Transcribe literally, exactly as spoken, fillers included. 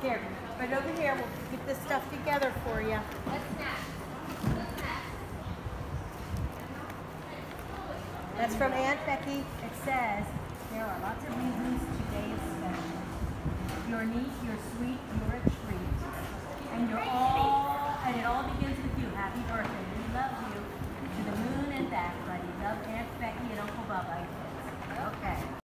Here, right over here. We'll get this stuff together for you. What's that? What's that? That's from Aunt Becky. It says, there are lots of reasons today is special. You're neat, you're sweet, you're a treat. And you're all, and it all begins with you. Happy birthday. We love you. To the moon and back, buddy. Love Aunt Becky and Uncle Bubba. Okay.